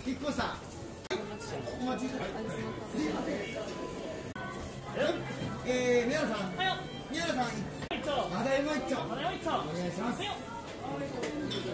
引っ越した。お待ちください。すいません。宮野さん。宮野さん。まだいも一丁。お願いします。